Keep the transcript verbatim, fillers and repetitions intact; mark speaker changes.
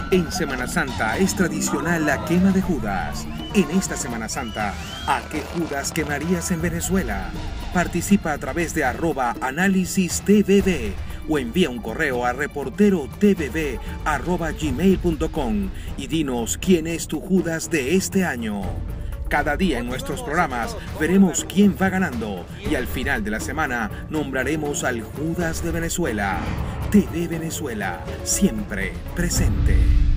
Speaker 1: En Semana Santa es tradicional la quema de Judas. En esta Semana Santa, ¿a qué Judas quemarías en Venezuela? Participa a través de arroba análisis tvb o envía un correo a reporterotvb arroba gmail punto com y dinos quién es tu Judas de este año. Cada día en nuestros programas veremos quién va ganando y al final de la semana nombraremos al Judas de Venezuela. T V Venezuela, siempre presente.